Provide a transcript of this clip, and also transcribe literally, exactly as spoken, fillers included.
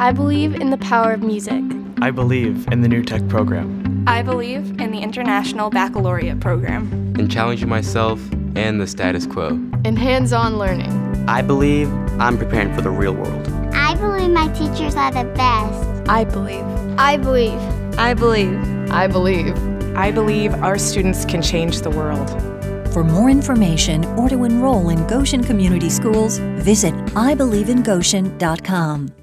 I believe in the power of music. I believe in the New Tech program. I believe in the International Baccalaureate program. In challenging myself and the status quo. In hands-on learning. I believe I'm preparing for the real world. I believe my teachers are the best. I believe. I believe. I believe. I believe. I believe our students can change the world. For more information or to enroll in Goshen Community Schools, visit I believe in Goshen dot com.